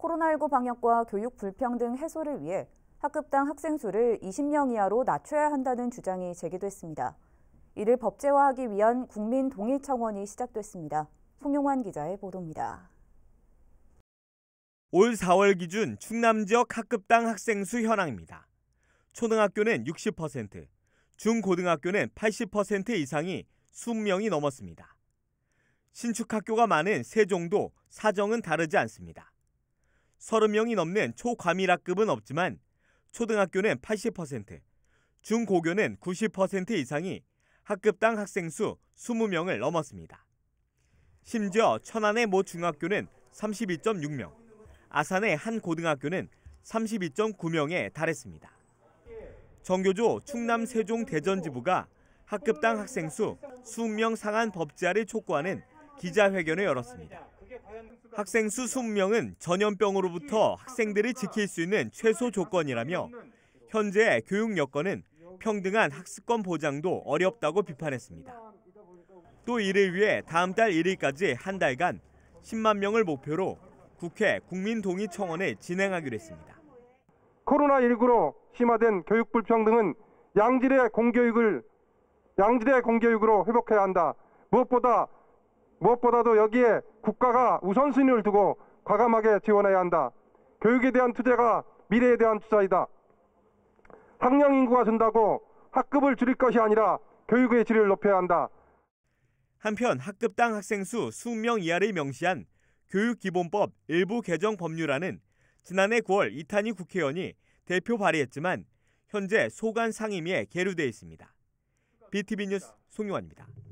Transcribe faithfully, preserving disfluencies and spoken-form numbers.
코로나십구 방역과 교육 불평등 해소를 위해 학급당 학생 수를 이십 명 이하로 낮춰야 한다는 주장이 제기됐습니다. 이를 법제화하기 위한 국민동의청원이 시작됐습니다. 송용환 기자의 보도입니다. 올 사월 기준 충남 지역 학급당 학생 수 현황입니다. 초등학교는 육십 퍼센트, 중고등학교는 팔십 퍼센트 이상이 이십 명이 넘었습니다. 신축학교가 많은 세종도 사정은 다르지 않습니다. 서른 명이 넘는 초과밀학급은 없지만 초등학교는 팔십 퍼센트, 중고교는 구십 퍼센트 이상이 학급당 학생 수 이십 명을 넘었습니다. 심지어 천안의 모 중학교는 삼십이 점 육 명, 아산의 한 고등학교는 삼십이 점 구 명에 달했습니다. 정교조 충남 세종 대전지부가 학급당 학생 수 이십 명 상한 법제화를 촉구하는 기자회견을 열었습니다. 학생 수 이십 명은 전염병으로부터 학생들을 지킬 수 있는 최소 조건이라며 현재 교육 여건은 평등한 학습권 보장도 어렵다고 비판했습니다. 또 이를 위해 다음 달 일 일까지 한 달간 십만 명을 목표로 국회 국민동의청원을 진행하기로 했습니다. 코로나십구로 심화된 교육 불평등은 양질의 공교육을 양질의 공교육으로 회복해야 한다. 무엇보다 무엇보다도 여기에 국가가 우선순위를 두고 과감하게 지원해야 한다. 교육에 대한 투자가 미래에 대한 투자이다. 학령 인구가 준다고 학급을 줄일 것이 아니라 교육의 질을 높여야 한다. 한편 학급당 학생 수 이십 명 이하를 명시한 교육기본법 일부 개정 법률안은 지난해 구월 이탄희 국회의원이 대표 발의했지만 현재 소관 상임위에 계류돼 있습니다. 비티비 뉴스 송용환입니다.